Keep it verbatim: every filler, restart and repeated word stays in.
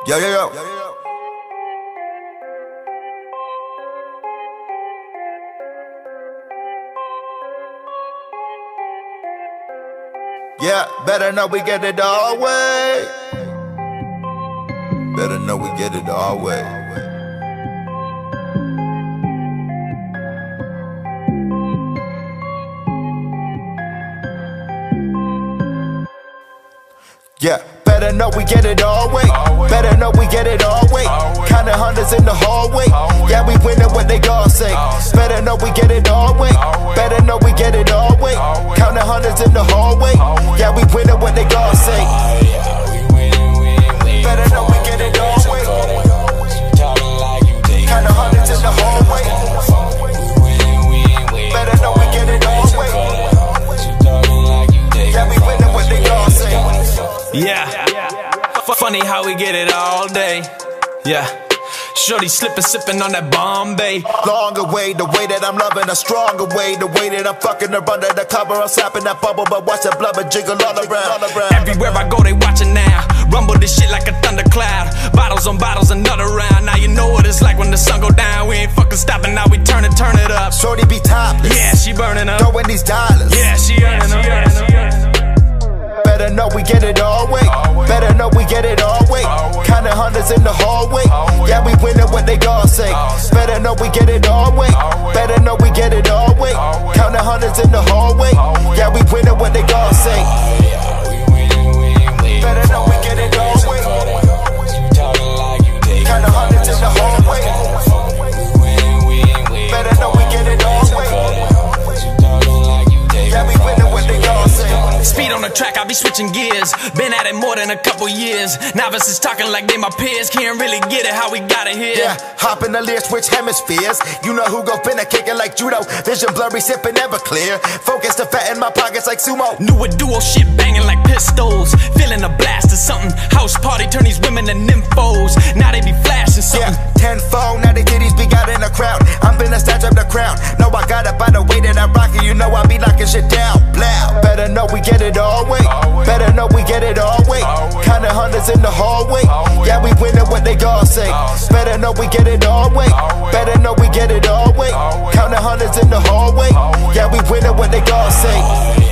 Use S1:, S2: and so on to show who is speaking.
S1: Yo, yo, yo. Yeah, better know we get it all way. Better know we get it all way. Yeah, better know we get it all way. Better know we get it all way. Counting hundreds in the hallway. Yeah, we winning what they gon' say. Better know we get it all way. Better know we get it all way. Counting hundreds in the hallway. Yeah, we winning what they gon' say. Better know we get it all way. Counting hundreds in the hallway. Better know we get it all way. Yeah, we winning what they gon' say.
S2: Yeah, F funny how we get it all day. Yeah, shorty slippin', sippin' on that Bombay.
S1: Longer way, the way that I'm loving, a stronger way. The way that I'm fucking her under the cover, I'm slapping that bubble, but watch that blubber jiggle all around.
S2: Everywhere I go, they watchin' now. Rumble this shit like a thundercloud. Bottles on bottles, another round. Now you know what it's like when the sun go down. We ain't fucking stopping, now we turn it, turn it up.
S1: Shorty be topless.
S2: Yeah, she burning up.
S1: Throwing these dollars.
S2: Yeah, she earning up.
S1: Better know we get it all way. Better know we get it all way. Counting hundreds in the hallway. Yeah, we winning what they gon' say. Better know we get it all way. Better know we get it all way. Counting hundreds in the hallway. Yeah, we winning what they gon' say. Better know we get it all way. Counting hundreds in the hallway. Better know we get it all way. Yeah, we winning what they gon' say.
S2: Speed on the track, I be switching gears. Been at it more than a couple years. Novices talking like they my peers. Can't really get it how we got it here.
S1: Yeah, hop in the leer, switch hemispheres. You know who go finna kick it like judo. Vision blurry, sipping never clear. Focus the fat in my pockets like sumo.
S2: New a duo shit banging like pistols. Feeling a blast or something. House party turn these women to nymphos. Now they be flashing something.
S1: Yeah, tenfold, now they titties be got in the crowd. I'm finna snatch up the crown. No, I got it by the way that I rock it. You know I be knocking shit down. Blow. Better know we get it all way. Better know we get it all way. Counting hundreds in the hallway. Yeah, we winning what they gon' say. Better know we get it all way. Better know we get it all way. Counting hundreds in the hallway. Yeah, we winning what they gon' say.